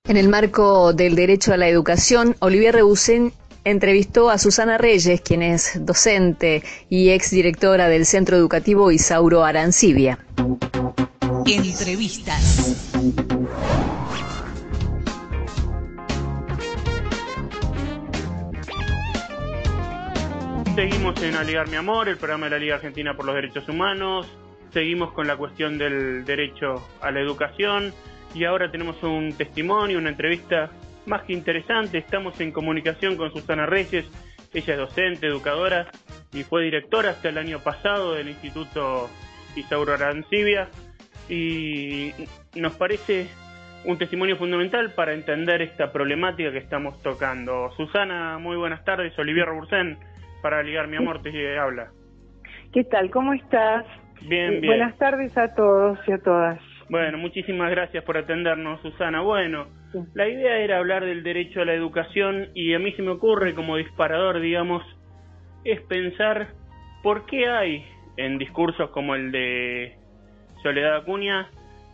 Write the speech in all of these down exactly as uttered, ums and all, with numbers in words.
En el marco del derecho a la educación, Olivier Rebusén entrevistó a Susana Reyes, quien es docente y exdirectora del Centro Educativo Isauro Arancibia. Entrevistas. Seguimos en Aligar Mi Amor, el programa de la Liga Argentina por los Derechos Humanos. Seguimos con la cuestión del derecho a la educación. Y ahora tenemos un testimonio, una entrevista más que interesante. Estamos en comunicación con Susana Reyes. Ella es docente, educadora y fue directora hasta el año pasado del Instituto Isauro Arancibia. Y nos parece un testimonio fundamental para entender esta problemática que estamos tocando. Susana, muy buenas tardes. Olivier Rebusén, para Ligar Mi Amor, te habla. ¿Qué tal? ¿Cómo estás? Bien, eh, bien. Buenas tardes a todos y a todas. Bueno, muchísimas gracias por atendernos, Susana. Bueno, sí. La idea era hablar del derecho a la educación y a mí se me ocurre como disparador, digamos, es pensar por qué hay en discursos como el de Soledad Acuña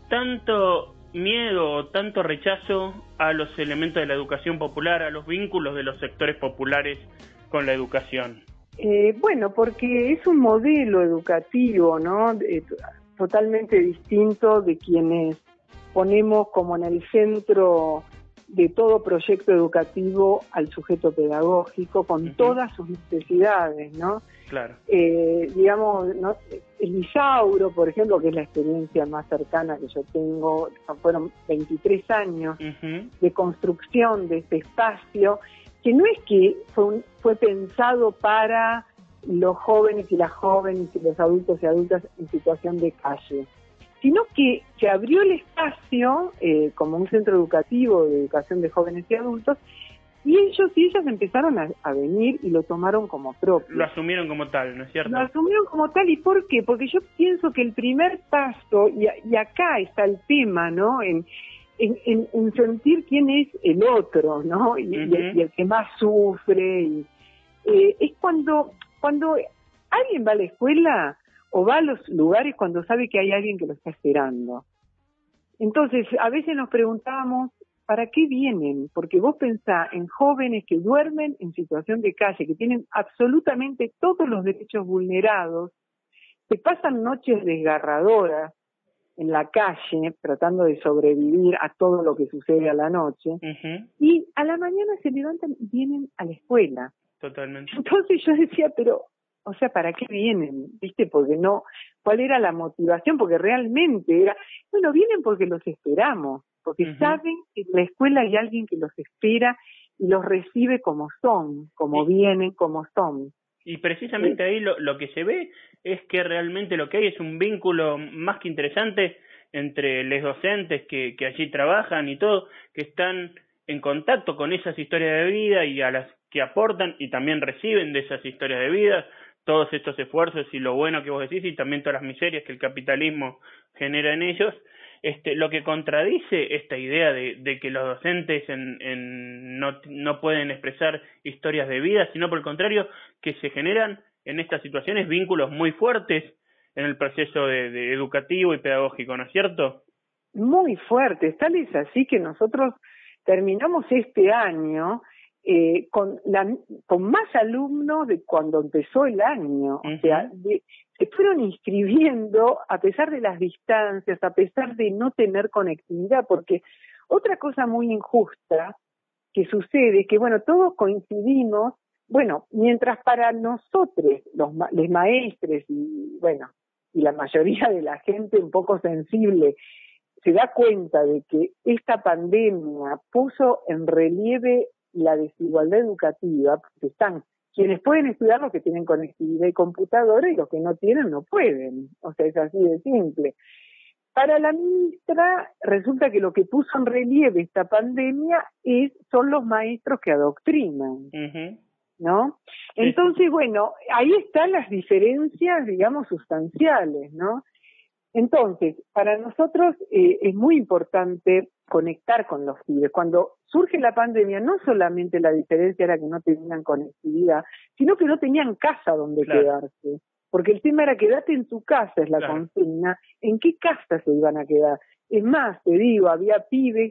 tanto miedo o tanto rechazo a los elementos de la educación popular, a los vínculos de los sectores populares con la educación. Eh, bueno, porque es un modelo educativo, ¿no? Eh, totalmente distinto de quienes ponemos como en el centro de todo proyecto educativo al sujeto pedagógico con uh-huh. todas sus necesidades, ¿no? Claro. Eh, digamos, ¿no? El Isauro, por ejemplo, que es la experiencia más cercana que yo tengo, fueron veintitrés años uh-huh. de construcción de este espacio, que no es que fue, un, fue pensado para los jóvenes y las jóvenes y los adultos y adultas en situación de calle, sino que se abrió el espacio eh, como un centro educativo de educación de jóvenes y adultos, y ellos y ellas empezaron a, a venir y lo tomaron como propio. Lo asumieron como tal, ¿no es cierto? Lo asumieron como tal, ¿y por qué? Porque yo pienso que el primer paso, y, y acá está el tema, ¿no?, en En, en, en sentir quién es el otro, ¿no? Y, uh-huh. y, el, y el que más sufre. Y, eh, es cuando, cuando alguien va a la escuela o va a los lugares cuando sabe que hay alguien que lo está esperando. Entonces, a veces nos preguntábamos, ¿para qué vienen? Porque vos pensás en jóvenes que duermen en situación de calle, que tienen absolutamente todos los derechos vulnerados, que pasan noches desgarradoras en la calle, tratando de sobrevivir a todo lo que sucede a la noche, uh-huh. y a la mañana se levantan y vienen a la escuela. Totalmente. Entonces yo decía, pero, o sea, ¿para qué vienen? ¿Viste? Porque no, ¿cuál era la motivación? Porque realmente era, bueno, vienen porque los esperamos, porque uh-huh. saben que en la escuela hay alguien que los espera y los recibe como son, como sí. vienen, como son. Y precisamente ahí lo, lo que se ve es que realmente lo que hay es un vínculo más que interesante entre los docentes que, que allí trabajan y todo, que están en contacto con esas historias de vida y a las que aportan y también reciben de esas historias de vida todos estos esfuerzos y lo bueno que vos decís y también todas las miserias que el capitalismo genera en ellos. Este, lo que contradice esta idea de, de que los docentes en, en no, no pueden expresar historias de vida, sino por el contrario, que se generan en estas situaciones vínculos muy fuertes en el proceso de, de educativo y pedagógico, ¿no es cierto? Muy fuertes, tal es así que nosotros terminamos este año eh, con, la, con más alumnos de cuando empezó el año, uh-huh. o sea, de, se fueron inscribiendo a pesar de las distancias, a pesar de no tener conectividad, porque otra cosa muy injusta que sucede es que, bueno, todos coincidimos, bueno, mientras para nosotros, los, los maestres y, bueno, y la mayoría de la gente un poco sensible, se da cuenta de que esta pandemia puso en relieve la desigualdad educativa, porque están quienes pueden estudiar los que tienen conectividad y computadora y los que no tienen no pueden, o sea, es así de simple. Para la ministra resulta que lo que puso en relieve esta pandemia es son los maestros que adoctrinan, uh-huh. ¿no? Entonces, bueno, ahí están las diferencias, digamos, sustanciales, ¿no? Entonces, para nosotros eh, es muy importante conectar con los pibes. Cuando surge la pandemia, no solamente la diferencia era que no tenían conectividad, sino que no tenían casa donde claro. quedarse. Porque el tema era quédate en tu casa, es la claro. consigna. ¿En qué casa se iban a quedar? Es más, te digo, había pibes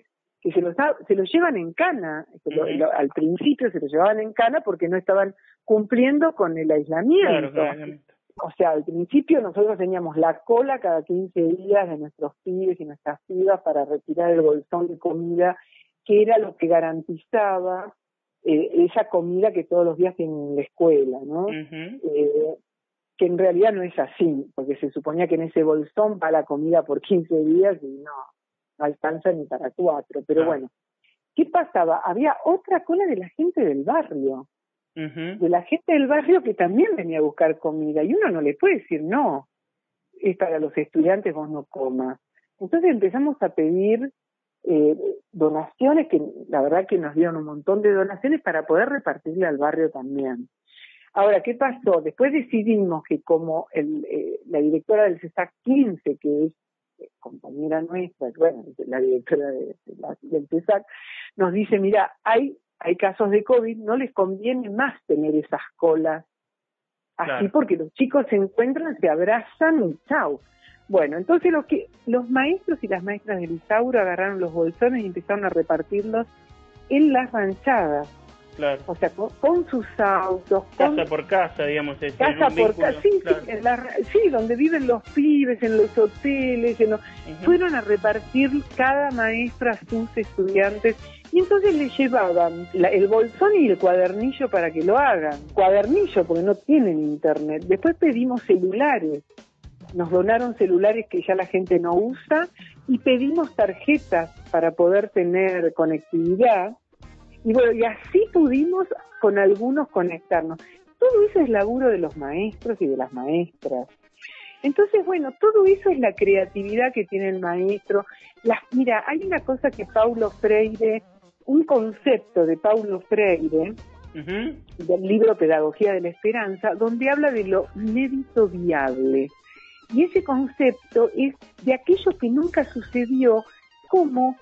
que se los, se los llevan en cana, lo, lo, al principio se los llevaban en cana porque no estaban cumpliendo con el aislamiento. Claro, claro. O sea, al principio nosotros teníamos la cola cada quince días de nuestros pibes y nuestras pibas para retirar el bolsón de comida, que era lo que garantizaba eh, esa comida que todos los días tienen en la escuela, ¿no? Uh-huh. Eh, que en realidad no es así, porque se suponía que en ese bolsón va la comida por quince días y no, no alcanza ni para cuatro. Pero uh-huh. bueno, ¿qué pasaba? Había otra cola de la gente del barrio. Uh-huh. De la gente del barrio que también venía a buscar comida, y uno no le puede decir no, es para los estudiantes, vos no comas. Entonces empezamos a pedir eh, donaciones, que la verdad que nos dieron un montón de donaciones para poder repartirle al barrio también. Ahora, ¿qué pasó? Después decidimos que como el, eh, la directora del CESAC quince, que es eh, compañera nuestra, bueno, la directora de, de la, del CESAC, nos dice, mira, hay hay casos de COVID, no les conviene más tener esas colas así, claro. Porque los chicos se encuentran, se abrazan y chau. Bueno, entonces lo que los maestros y las maestras del Isauro agarraron los bolsones y empezaron a repartirlos en las ranchadas. Claro. O sea, con, con sus autos. Con, casa por casa, digamos. Ese, casa por casa, sí, claro. sí, en la, sí, donde viven los pibes, en los hoteles. En los, uh-huh. Fueron a repartir cada maestra a sus estudiantes. Y entonces les llevaban la, el bolsón y el cuadernillo para que lo hagan. Cuadernillo, porque no tienen internet. Después pedimos celulares. Nos donaron celulares que ya la gente no usa. Y pedimos tarjetas para poder tener conectividad. Y bueno, y así pudimos con algunos conectarnos. Todo eso es laburo de los maestros y de las maestras. Entonces, bueno, todo eso es la creatividad que tiene el maestro. Las, mira, hay una cosa que Paulo Freire, un concepto de Paulo Freire, uh-huh. del libro Pedagogía de la Esperanza, donde habla de lo inédito viable. Y ese concepto es de aquello que nunca sucedió, como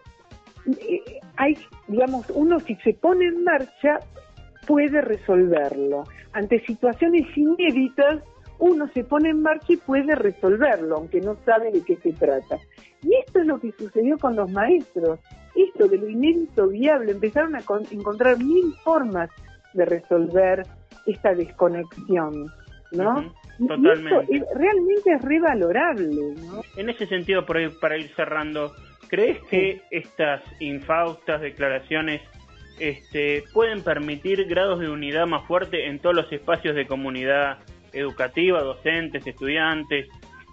eh, hay, digamos, uno si se pone en marcha puede resolverlo. Ante situaciones inéditas, uno se pone en marcha y puede resolverlo, aunque no sabe de qué se trata. Y esto es lo que sucedió con los maestros. Esto de lo inédito viable, empezaron a con- encontrar mil formas de resolver esta desconexión, ¿no? Uh-huh. Totalmente. Y esto es, realmente es revalorable, ¿no? En ese sentido, por ahí, para ir cerrando, ¿crees sí. que estas infaustas declaraciones este, pueden permitir grados de unidad más fuerte en todos los espacios de comunidad educativa, docentes, estudiantes,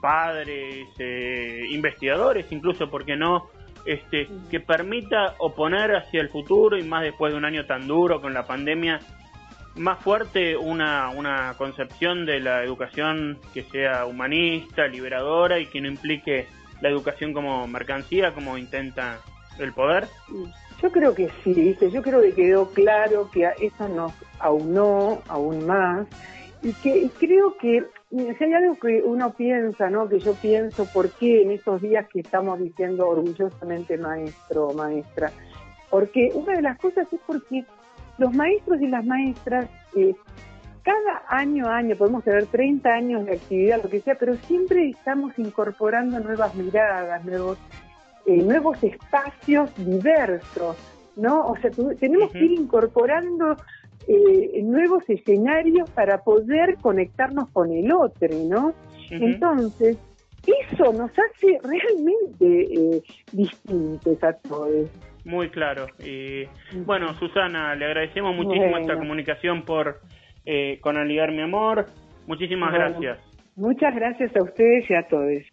padres, eh, investigadores, incluso, ¿por qué no? Este, que permita oponer hacia el futuro, y más después de un año tan duro con la pandemia, más fuerte una, una concepción de la educación que sea humanista, liberadora, y que no implique la educación como mercancía, como intenta el poder? Yo creo que sí, ¿viste? Yo creo que quedó claro que eso nos aunó aún más, y que y creo que si hay algo que uno piensa, ¿no? Que yo pienso, ¿por qué en estos días que estamos diciendo orgullosamente maestro o maestra? Porque una de las cosas es porque los maestros y las maestras, eh, cada año a año, podemos tener treinta años de actividad, lo que sea, pero siempre estamos incorporando nuevas miradas, nuevos, eh, nuevos espacios diversos, ¿no? O sea, tu, tenemos uh-huh. que ir incorporando Eh, nuevos escenarios para poder conectarnos con el otro, ¿no? Uh-huh. Entonces, eso nos hace realmente eh, distintos a todos. Muy claro. Y bueno, Susana, le agradecemos muchísimo bueno. esta comunicación por eh, con Aligar Mi Amor. Muchísimas bueno, gracias. Muchas gracias a ustedes y a todos.